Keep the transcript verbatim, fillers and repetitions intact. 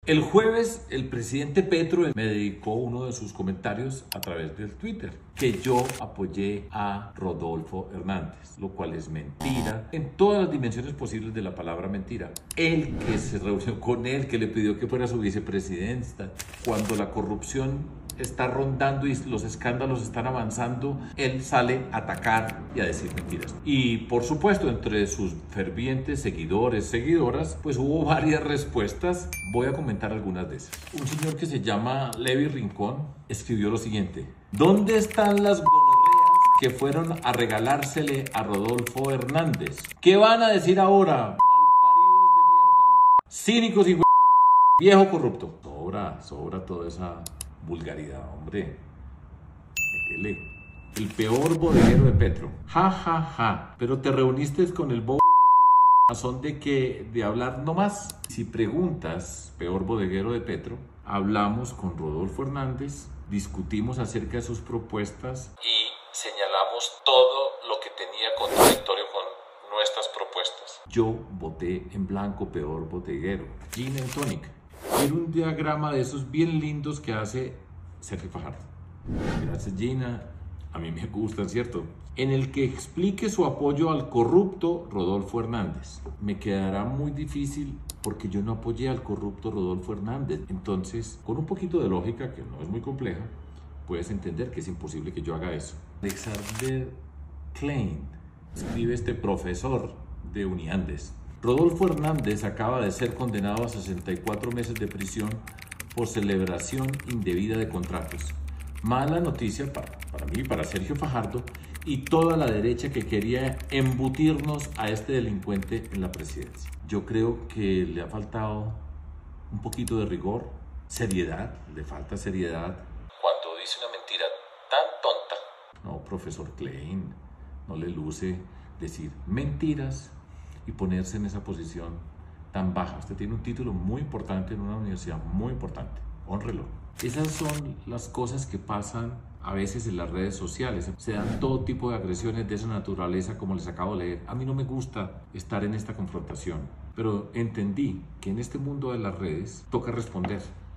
El jueves, el presidente Petro me dedicó uno de sus comentarios a través del Twitter, que yo apoyé a Rodolfo Hernández, lo cual es mentira en todas las dimensiones posibles de la palabra mentira. Él que se reunió con él, que le pidió que fuera su vicepresidenta, cuando la corrupción está rondando y los escándalos están avanzando, él sale a atacar y a decir mentiras. Y por supuesto, entre sus fervientes seguidores, seguidoras, pues hubo varias respuestas. Voy a comentar algunas de esas. Un señor que se llama Levi Rincón escribió lo siguiente: ¿dónde están las gonorreas que fueron a regalársele a Rodolfo Hernández? ¿Qué van a decir ahora? Malparidos de mierda, cínicos y viejo corrupto. Sobra, sobra toda esa vulgaridad, hombre. Métele. El peor bodeguero de Petro. Ja, ja, ja. Pero te reuniste con el bobo a razón de que de hablar no más. Si preguntas, peor bodeguero de Petro, hablamos con Rodolfo Hernández, discutimos acerca de sus propuestas y señalamos todo lo que tenía contradictorio con nuestras propuestas. Yo voté en blanco, peor bodeguero. Gin and Tonic. Era un diagrama de esos bien lindos que hace Sergio Fajardo. Gracias, Gina. A mí me gustan, ¿cierto? En el que explique su apoyo al corrupto Rodolfo Hernández. Me quedará muy difícil porque yo no apoyé al corrupto Rodolfo Hernández. Entonces, con un poquito de lógica, que no es muy compleja, puedes entender que es imposible que yo haga eso. Alexander Klein, escribe este profesor de Uniandes. Rodolfo Hernández acaba de ser condenado a sesenta y cuatro meses de prisión por celebración indebida de contratos. Mala noticia para, para mí, para Sergio Fajardo y toda la derecha que quería embutirnos a este delincuente en la presidencia. Yo creo que le ha faltado un poquito de rigor, seriedad, le falta seriedad. Cuando dice una mentira tan tonta. No, profesor Klein, no le luce decir mentiras y ponerse en esa posición tan baja. Usted tiene un título muy importante en una universidad muy importante. Hónrelo. Esas son las cosas que pasan a veces en las redes sociales. Se dan todo tipo de agresiones de esa naturaleza, como les acabo de leer. A mí no me gusta estar en esta confrontación, pero entendí que en este mundo de las redes toca responder.